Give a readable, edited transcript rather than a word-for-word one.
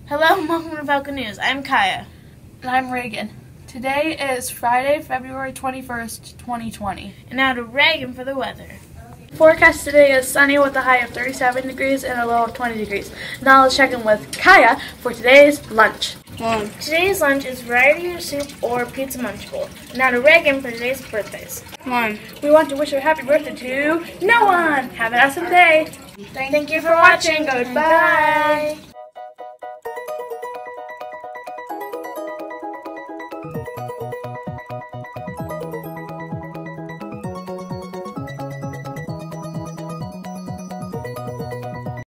Hello and welcome to Falcon News. I'm Kaya. And I'm Reagan. Today is Friday, February 21st, 2020. And now to Reagan for the weather. Forecast today is sunny with a high of 37 degrees and a low of 20 degrees. Now let's check in with Kaya for today's lunch. Today's lunch is variety soup or pizza munch bowl. Now to Reagan for today's birthdays. We want to wish a happy birthday to no one. Have an awesome day. Thank you for watching. Goodbye. Bye.